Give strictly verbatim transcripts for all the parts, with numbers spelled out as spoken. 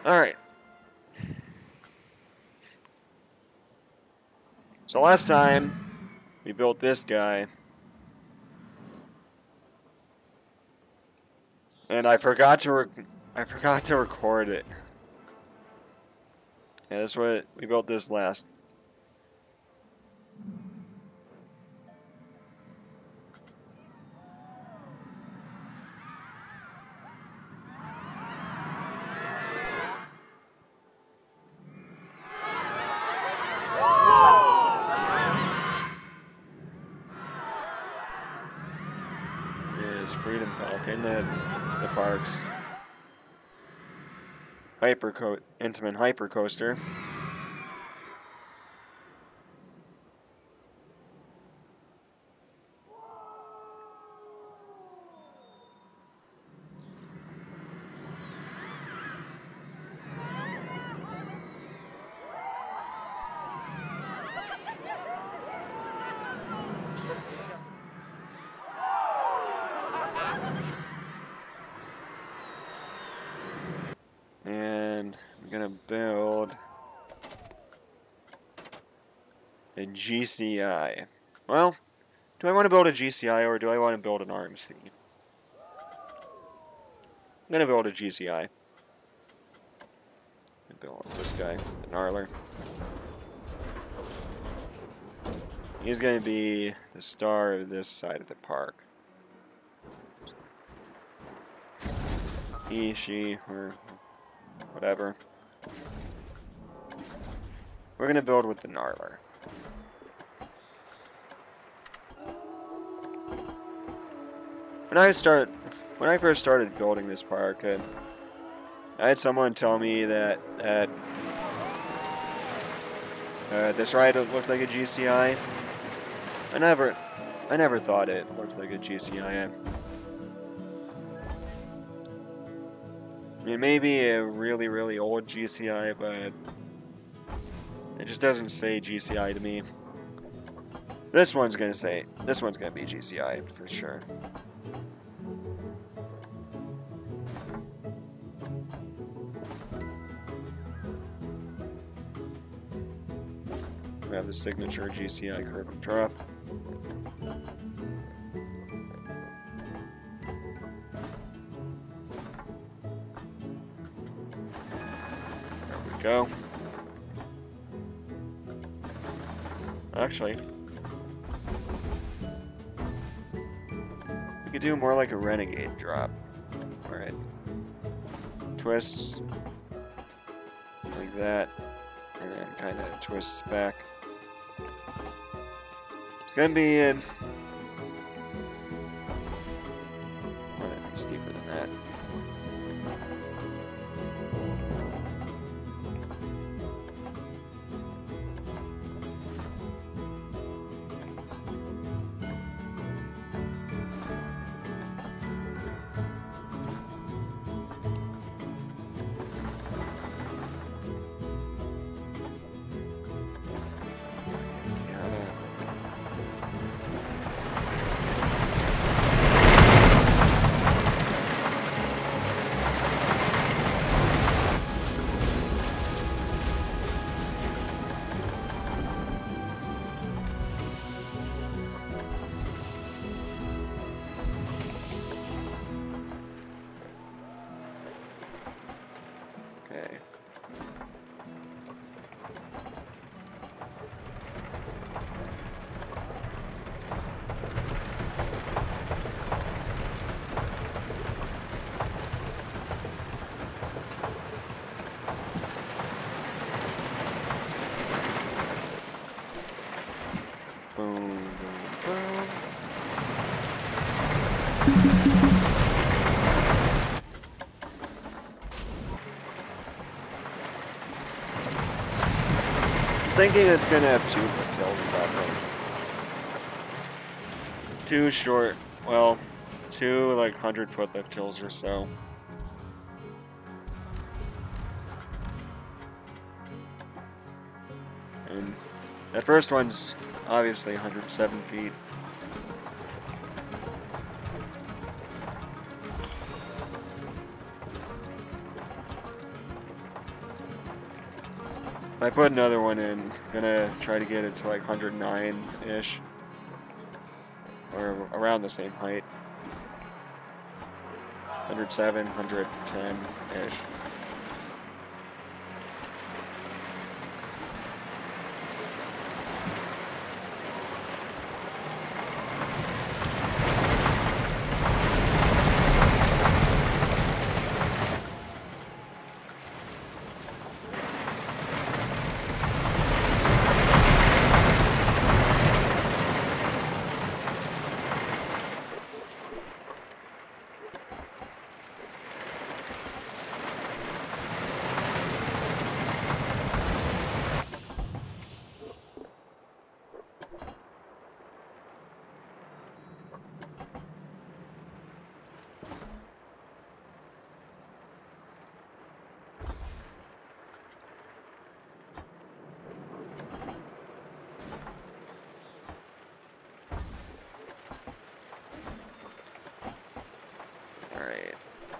Alright. So last time, we built this guy. And I forgot to rec I forgot to record it. Yeah, that's what we built this last. Here's Freedom Falcon at the parks. Hyper co Intamin Hyper Coaster. And I'm gonna build a G C I. Well, do I want to build a G C I or do I want to build an R M C? I'm gonna build a G C I. I'm gonna build this guy, an Arler. He's gonna be the star of this side of the park. He, she, or whatever. We're gonna build with the Gnarler. When I start, when I first started building this park, I, I had someone tell me that that uh, this ride looked like a G C I. I never, I never thought it looked like a G C I. I mean, maybe a really, really old G C I, but it just doesn't say G C I to me. This one's gonna say, this one's gonna be G C I for sure. We have the signature G C I curve and drop. Go. Actually, we could do more like a renegade drop. Alright. Twists like that, and then kind of twists back. It's gonna be uh, steeper than that. Okay. Boom, boom, boom. Thinking it's gonna have two lift hills probably. Two short, well, two like hundred foot lift hills or so. And that first one's obviously one hundred seven feet. I put another one in. Gonna try to get it to like one hundred nine-ish. Or around the same height. one hundred seven, one hundred ten-ish. Alright.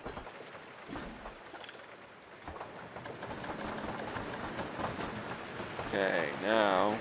Okay, now...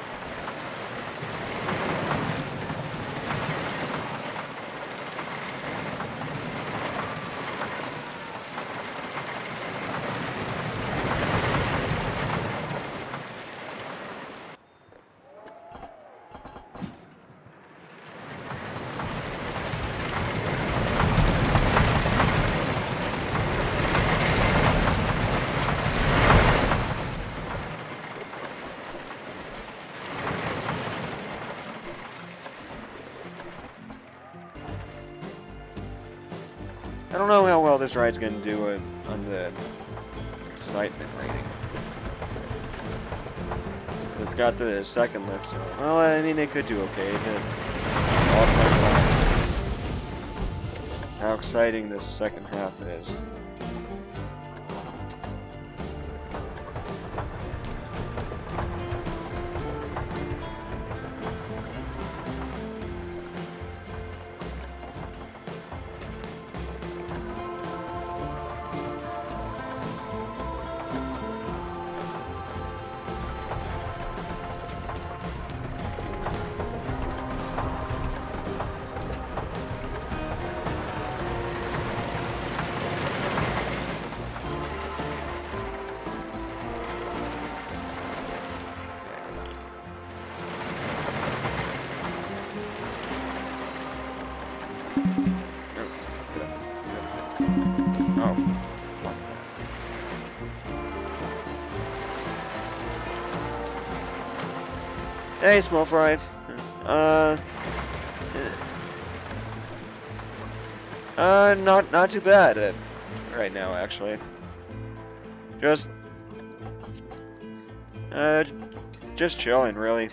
I don't know how well this ride's going to do it on the excitement rating. It's got the second lift. So, well, I mean, it could do okay. It all depends on how exciting this second half is. Hey, small fry. Uh, uh, not not too bad uh, right now, actually. Just, uh, just chilling, really.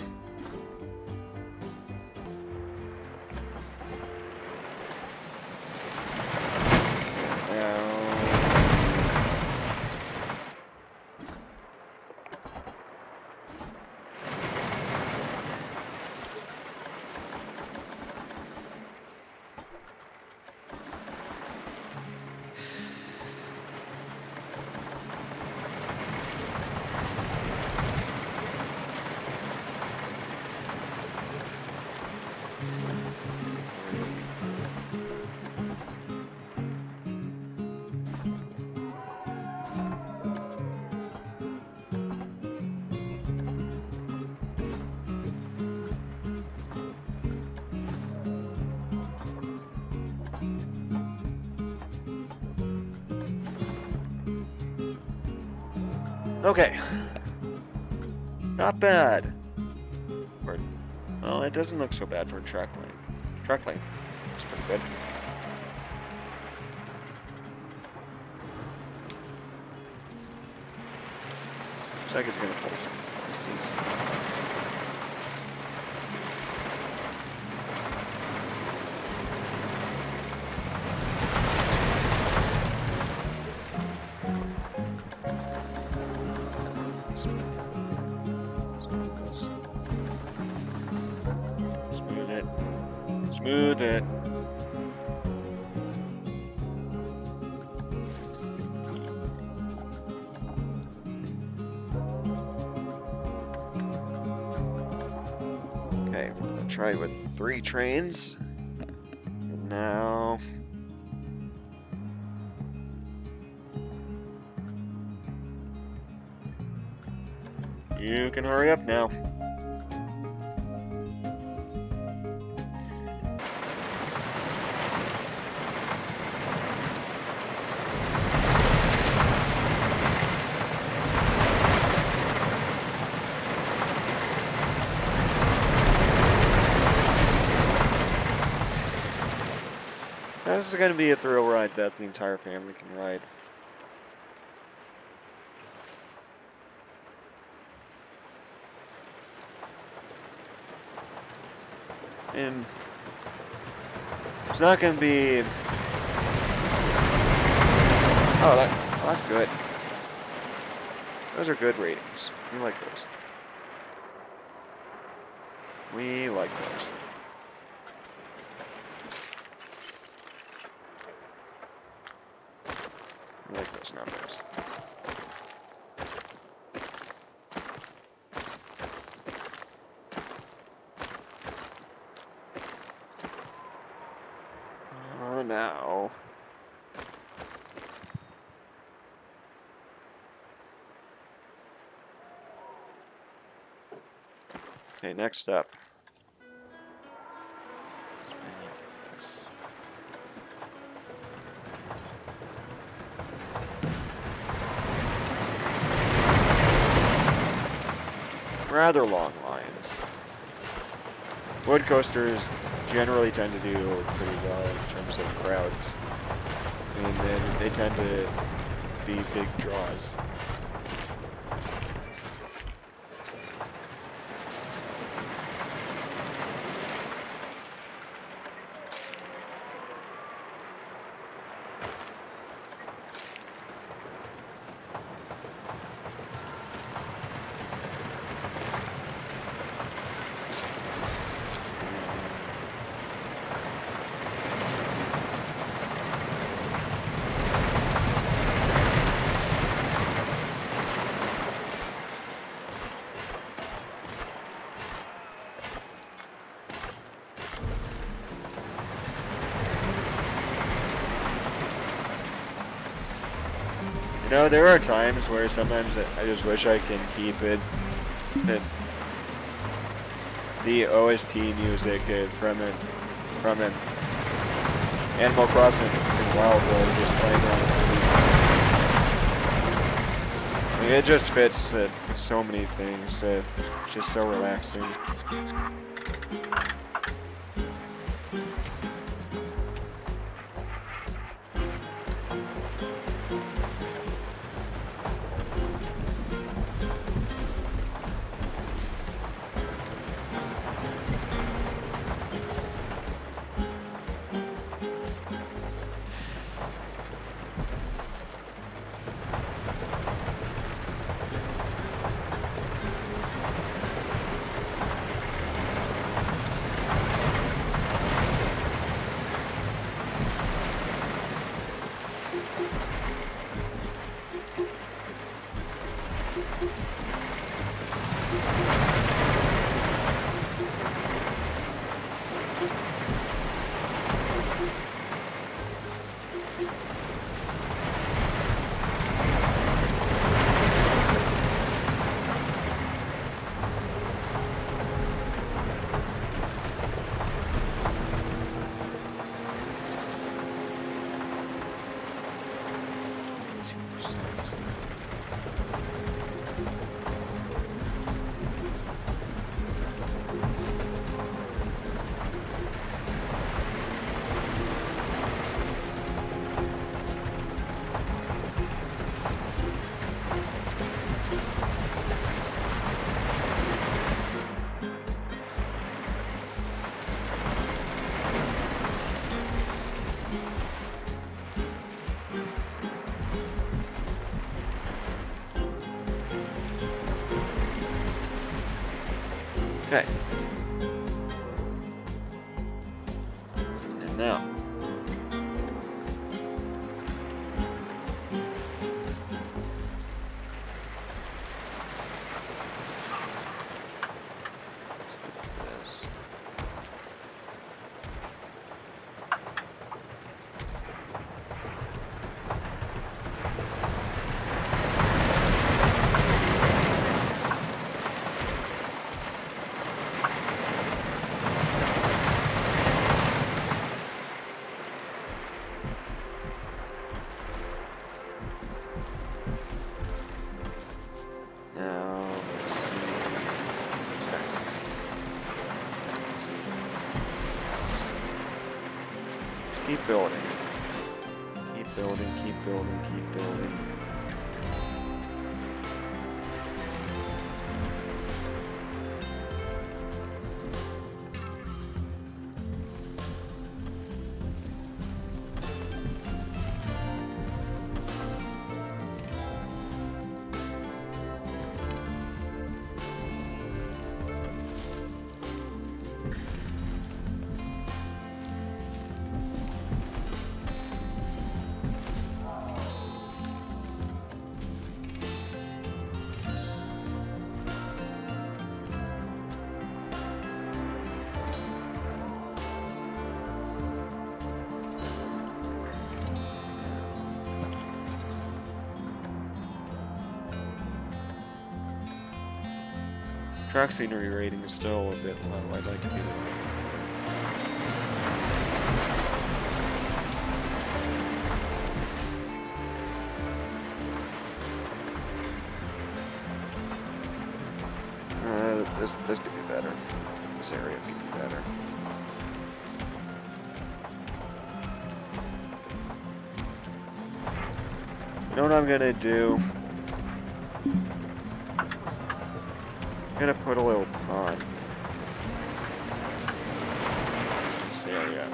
Okay. Not bad. Or, well, it doesn't look so bad for a track lane. Track lane. It's pretty good. Looks like it's gonna pull some forces. Smooth it. tried with three trains. And now... You can hurry up now. This is going to be a thrill ride that the entire family can ride. And it's not going to be... Oh, that, oh, that's good. Those are good ratings. We like those. We like those. We like those numbers. Oh, now. Okay, next up. Rather long lines. Wood coasters generally tend to do pretty well in terms of crowds. And then they tend to be big draws. You know, there are times where sometimes I just wish I can keep it, it the O S T music uh, from it, from it, Animal Crossing and Wild World just playing on the T V. I mean, it just fits uh, so many things. Uh, it's just so relaxing. Okay. And now. Let's look at this. building. Keep building, keep building, keep building. Track scenery rating is still a bit low. I'd like to do that. Uh, this this could be better. This area could be better. You know what I'm gonna do? I'm gonna put a little pond in this area.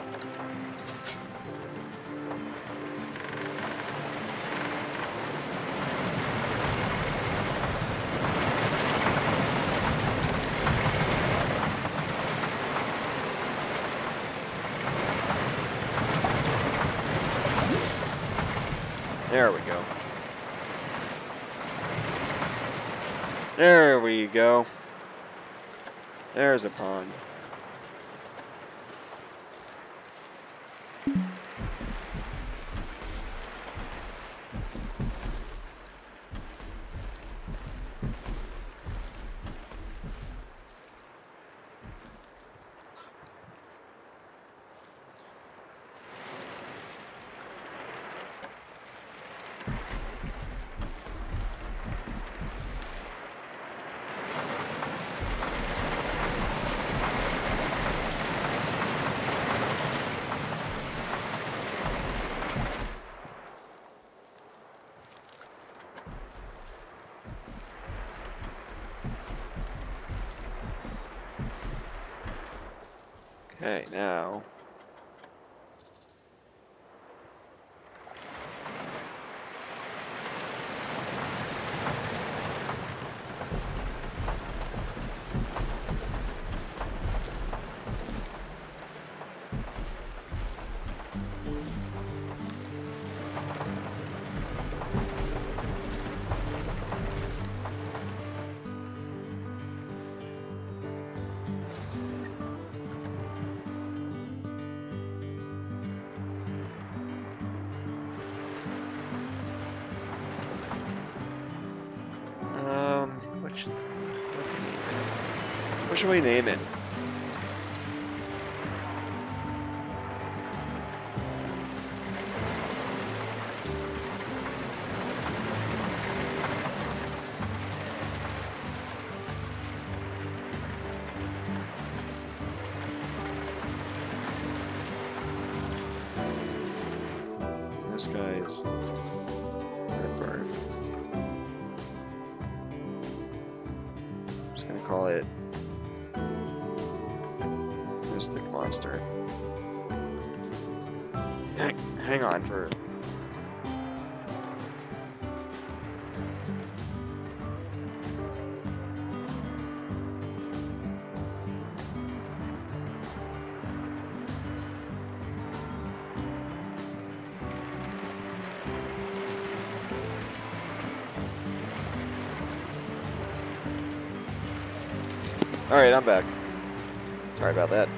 There we go. There we go. There's a pond. Okay, now what should we name it? This guy is red bird. I'm just gonna call it Mystic Monster. Hang, hang on for. All right, I'm back. Sorry about that.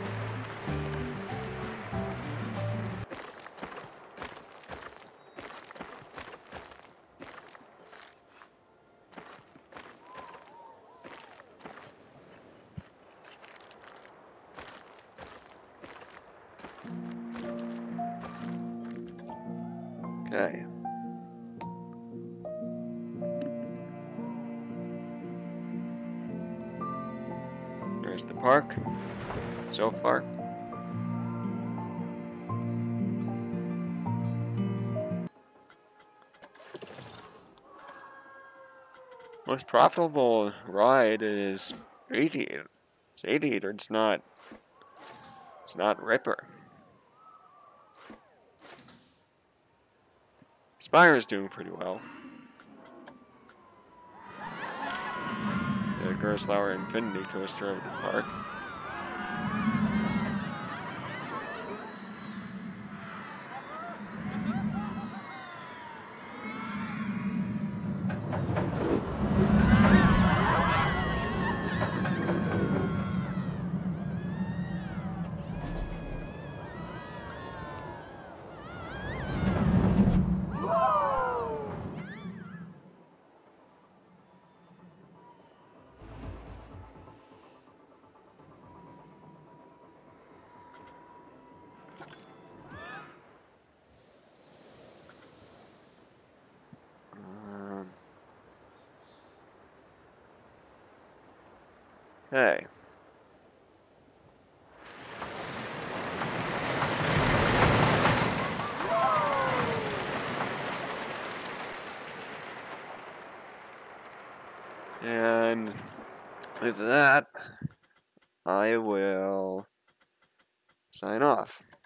Okay. There's the park so far. Most profitable ride is Aviator. It's Aviator, it's not it's not Ripper. Spire is doing pretty well. The Gerstlauer Infinity Coaster over the park. Hey. And with that, I will sign off.